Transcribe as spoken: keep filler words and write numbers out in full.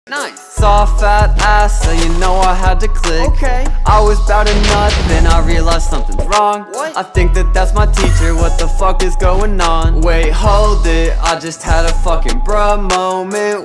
Nice. Saw a fat ass, so you know I had to click. Okay. I was bout to nut, then I realized something's wrong. What? I think that that's my teacher, what the fuck is going on? Wait, hold it, I just had a fucking bruh moment.